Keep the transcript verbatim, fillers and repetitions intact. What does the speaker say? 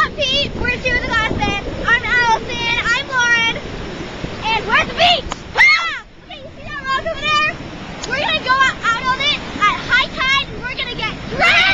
compete. We're doing the last bit. I'm Allison. I'm Lauren. And we're at the beach. Ah! Okay, you see that rock over there? We're going to go out on it at high tide and we're going to get drenched.